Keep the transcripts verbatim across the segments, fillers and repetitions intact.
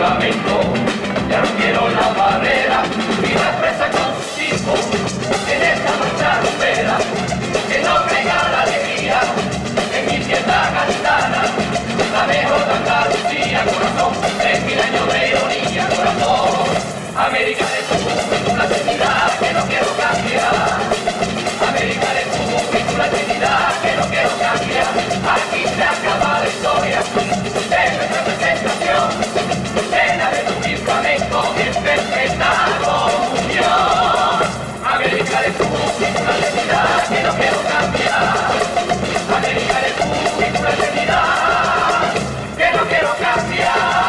juramento, ya rompieron la barrera y la expresa consigo en esta marcha rumbera, que no traiga la alegría en mi tierra gaditana, la mejor de Andalucía, corazón, tres mil años de ironía, corazón, América de tu juventud, la eternidad que no quiero cambiar, América de tu juventud, la eternidad que no quiero cambiar, aquí se acaba la historia de nuestra presentación, llena de tu flamenco en perfecta comunión, América de tu juventud, la eternidad que no quiero cambiar, América de tu juventud, la eternidad que no quiero cambiar.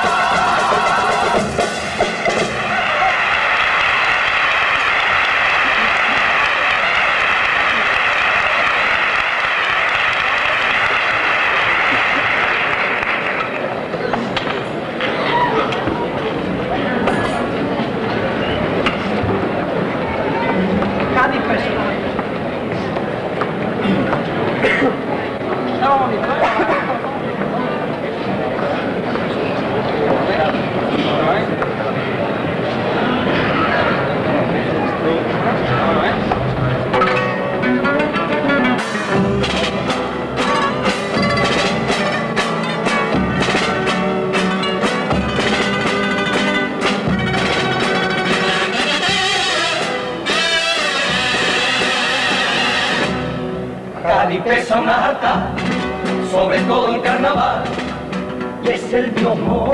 Cádiz pesa una alta, sobre todo en carnaval, y es el Dios mono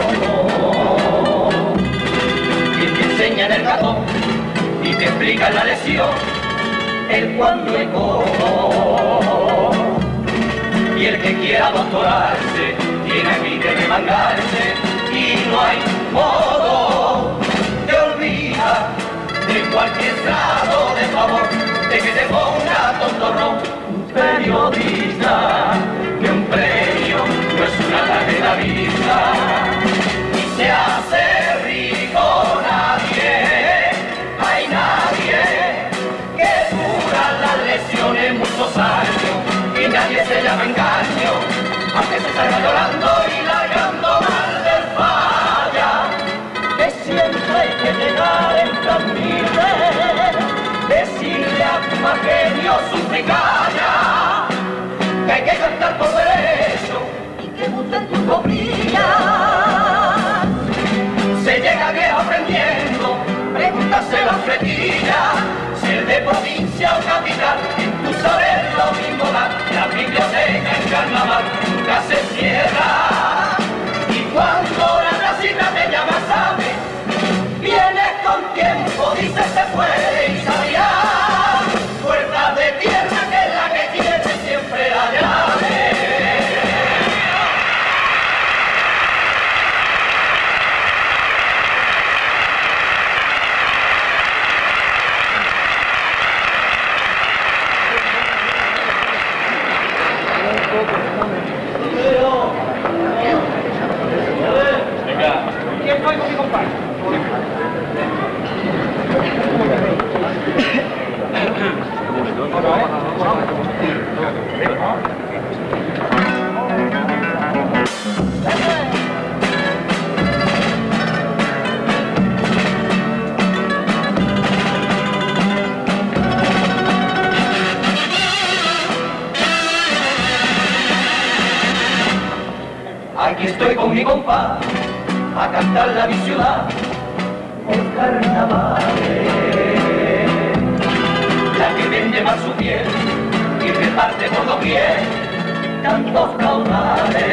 quien te enseña en el gatón y te explica en la lección el cuándo y cómo. Y el que quiera doctorarse tiene que de remangarse y no hay modo de olvidar de cualquier grado de favor de que te ponga tontorrón. Periodista, que un premio no es una tarjeta vista, y se hace rico nadie, hay nadie, que dura las lesiones muchos años, y nadie se llama engaño, aunque se salga llorando y largando mal del falla, que siempre hay que llegar en plan libre, decirle a tu más genio suplicalla, que hay que cantar por derecho y que gusten tus coprillas. Se llega viejo aprendiendo, pregúntase la fletilla, si el de provincia o capital, en tu saber lo mismo da, la biblioteca en carnaval nunca se cierra. Y cuando la tacita te llama, sabe, vienes con tiempo, dice se puede y sabía, puertas de tierra que es la que tiene siempre la llave. Venga, ¿quién fue con mi compadre? Aquí estoy con mi compa a cantar la mi ciudad por carnavales, la que vende más su piel y reparte por doquier tantos caudales,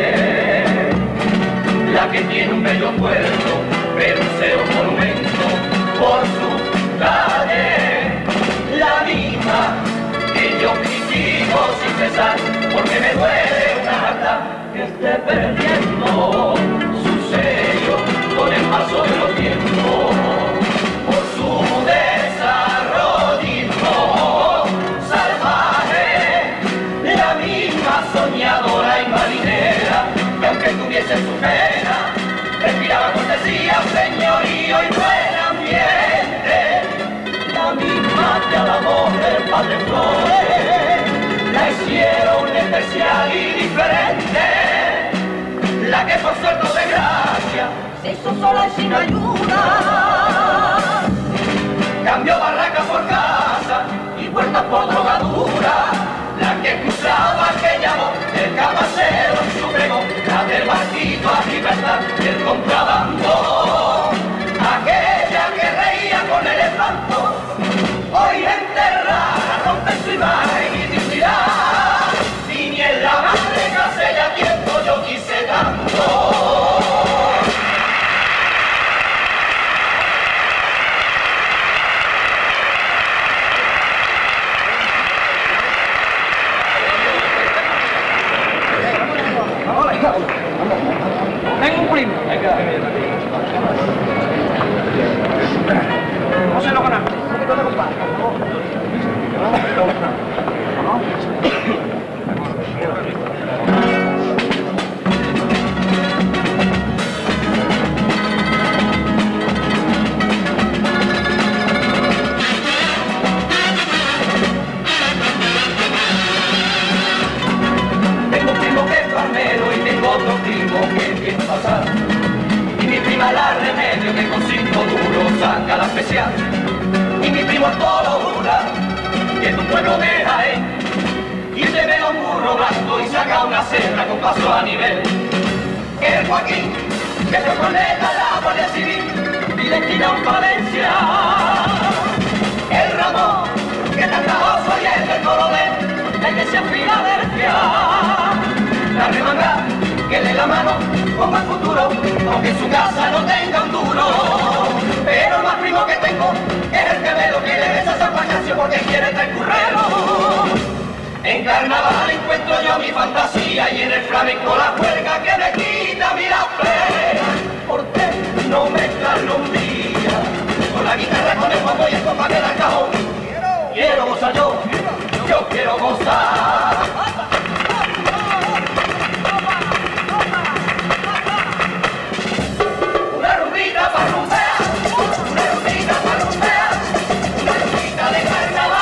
la que tiene un bello puerto pero un cero monumento por su calle, la misma que yo critico sin cesar porque me duele una gata que esté perdiendo su sello con el paso de los tiempos, por su desarrollismo salvaje, la misma soñadora y marinera, que aunque tuviese su pena, respiraba cortesía, señorío y buen ambiente, la misma que al amor del padre Flores la hicieron especial y diferente, la que por suerte de gracia desgracia se hizo sola y sin ayuda. Cambió barraca por casa y puertas por drogadura. La que cruzaba aquella voz, el cabacero en su pregón, la del barquito a Gibraltar y el contrabando. Aquella que reía con el espanto, hoy enterrada rompe su imagen y dignidad. Y ni en la madre que hace ya tiempo yo quise tanto. Tengo un primo. No se lo conozco. Tengo un primo que es farmero y tengo otro primo que quiere pasar. Y mi prima la remedio que con cinco duros saca la especial. Y mi primo todo jura que es un pueblo de Jaén. Y se ve un burro blanco y saca una cebra con paso a nivel. El Joaquín que se pone la Guardia Civil y le tira un Valencia. El Ramón que es tan trabajoso y es del coronel, la iglesia Filadelfia. La remanga que le la mano con más futuro, aunque en su casa no tenga un duro. Pero el más primo que tengo es el que veo que le besa a San Pancracio porque quiere traer currero. En carnaval encuentro yo mi fantasía y en el flamenco la juerga que me quita mi la fe. ¿Por qué no mezclarlo un día con la guitarra, con el bombo y el compás del cajón? Quiero gozar yo, yo quiero gozar. Una rumbita para rumbear, una rumbita para rumbear, una rumbita de carnaval.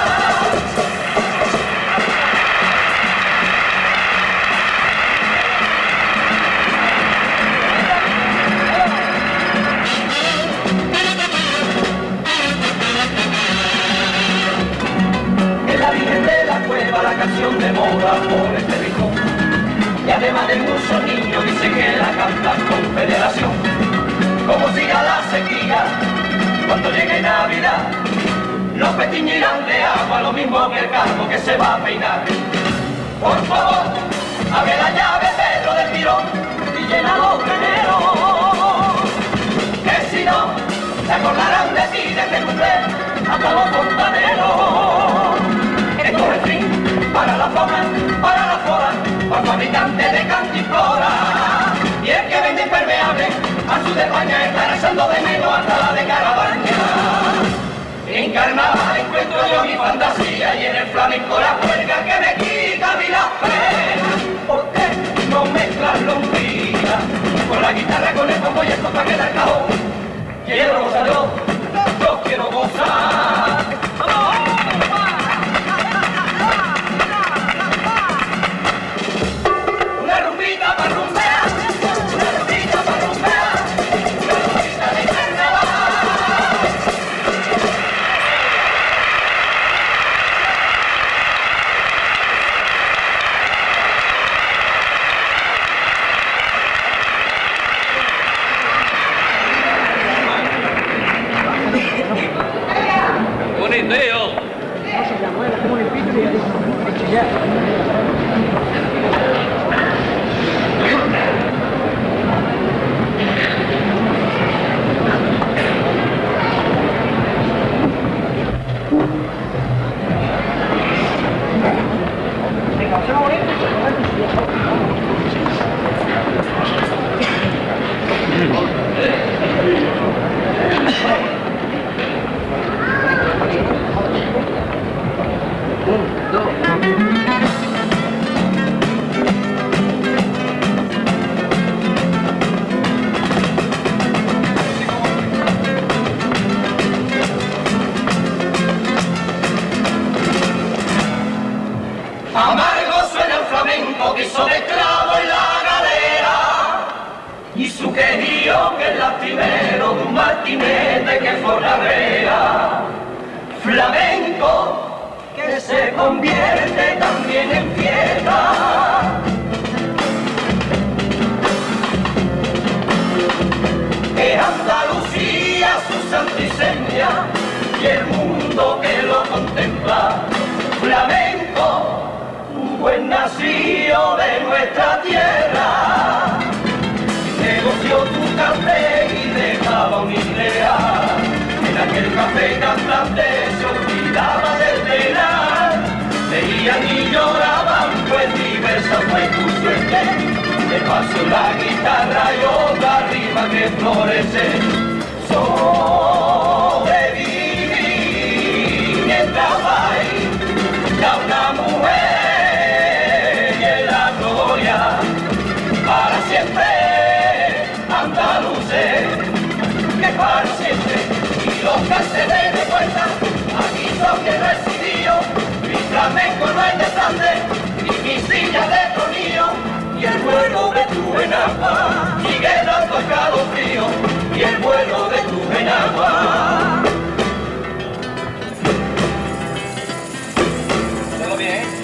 Es la Virgen de la Cueva, la canción de moda por este rincón. Y además de muchos niños dicen que la cantan con federación. Como siga la sequía, cuando llegue Navidad, los pestiñirán de agua, lo mismo que el carro que se va a peinar. Por favor, abre la llave, Pedro del tirón, y llena los graneros. Que si no, se acordarán de ti desde cumpleaños hasta los fontaneros. Esto es el fin para la fauna, para la flora, para fabricantes de cantiflora. Y el que vende impermeable al sur de España estará echando de menos hasta la de Carabaña. En carnaval encuentro yo mi fantasía y en el flamenco la juerga que me quita mi la pena. ¿Por qué no mezclarlo un día con la guitarra, con el bombo y el compás que da el cajón? Quiero gozar yo, yo quiero gozar. Una rumbita para rumbear, una rumbita para rumbear, una rumbita de carnaval. y su quejío que es lastimero de un martinete que forrabrea. Flamenco que se convierte también en fiesta. Que Andalucía su santiseña y el mundo que lo contempla. Flamenco, un buen nacido de nuestra tierra. Negoció tu café y dejaba una idea. En aquel café cantante se olvidaba del penal. Leían y lloraban, pues diversa fue tu suerte. De paso la guitarra y otra rima que florece. Sobreviví mientras hay ya una mujer y en la gloria para siempre. Andaluces, que para siempre, y los que se den de cuenta, aquí son que residió, mi flamenco no es de sangre, ni mi silla de tronillo, y el vuelo de tu enagua, sigue dando escalofrío, y el vuelo de tu enagua. ¿Todo bien?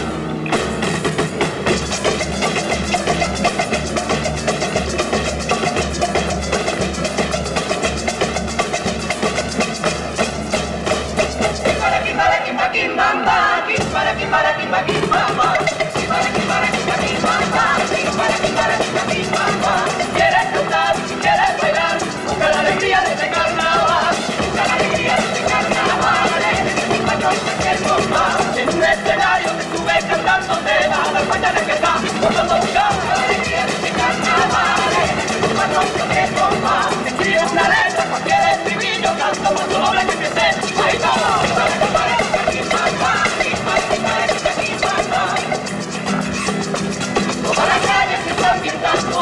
Quieres cantar, quieres bailar, busca la alegría de este carnaval, busca la alegría de este carnaval, en un escenario que tú ves cantando te vas a dar cuenta de que estás buscando buscar la alegría de este carnaval, escribe una letra, cualquier estribillo, canta más doble que empiece, ahí todas las calles se están pintando.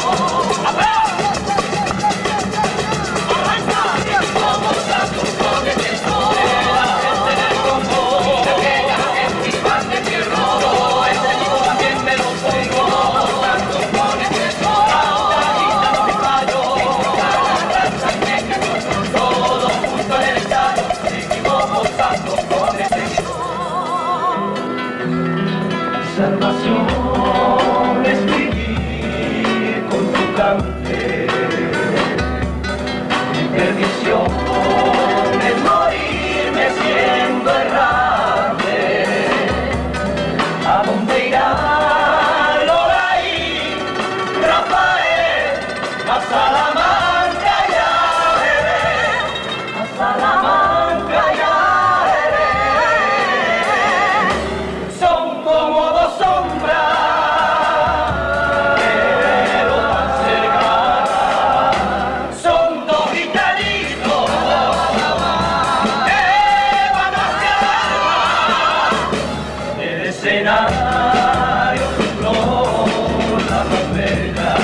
Arranca, como santos con el tesoro. La gente del combo, aquella gente van de tierro. Este disco también me lo pongo. Como santos con el tesoro. Ahorita no me fallo. Cada raza negra, todo junto en el estadio. Seguimos santos con el tesoro. Salvación. Perdición es morirme siendo errante. ¿A dónde irá Loraí, Rafael? A Salamanca ya veré, a Salamanca ya veré. Son como dos sombras. Escenario, flor, la novela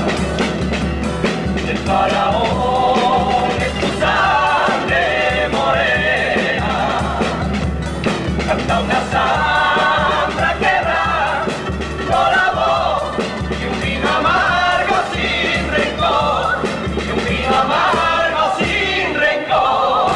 del faraón es tu sangre morena, canta una zambra quebrando la voz y un vino amargo sin rencor, y un vino amargo sin rencor.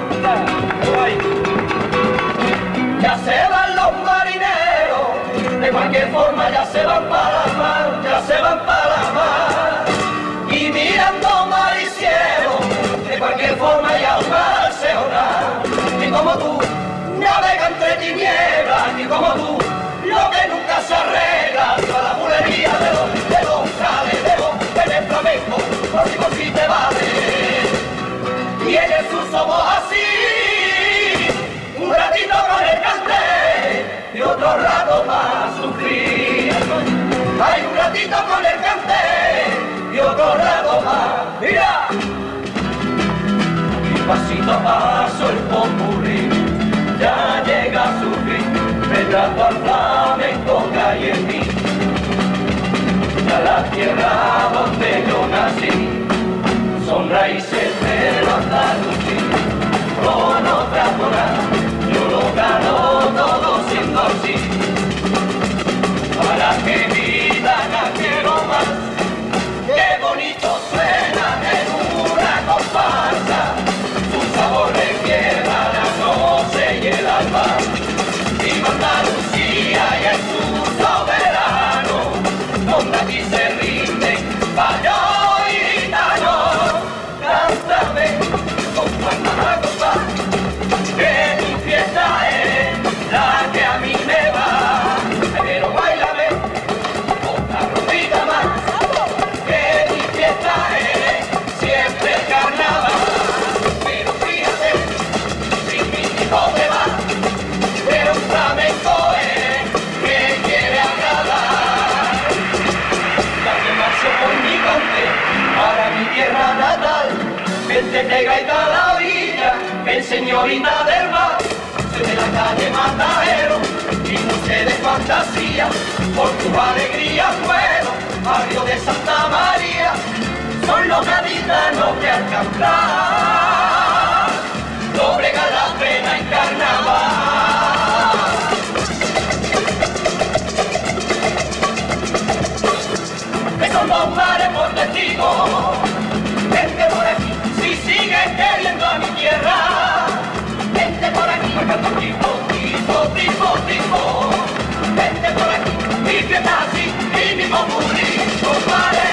Ya se van los marineros, de cualquier forma ya se van para la mar, ya se van para la mar. Y mirando mar y cielo, de cualquier forma ya un mar se orar. Ni como tú, navega entre tinieblas, ni como tú, lo que nunca se arregla. Toda la bulería de los, de los caledejos, en el flamenco, por si por si te vale. Y en Jesús somos así, un ratito con el cante y otro rato para sufrir. Hay un ratito con el cante y otro rato más. ¡Mira! Y pasito a paso el popurrí ya llega a su fin, retrato al flamenco que hay en mí. A la tierra donde yo nací, son raíces de lo andalusí. Con otra tonada, yo lo gano todo siendo así. Para que vida no quiero más, qué bonito. Gente de gaita a la orilla, el señorita del mar, soy de la calle Matadero, y usted de fantasía, por tu alegría fueron, barrio de Santa María, son los gaditanos que al cantar, doblegan la pena en carnaval. Que son dos mares por testigo, vente por aquí, si sigues queriendo a mi tierra, vente por aquí, marcando tipo, tipo, tipo, tipo, vente por aquí, mi fiesta así, y mi popurrí, compadre.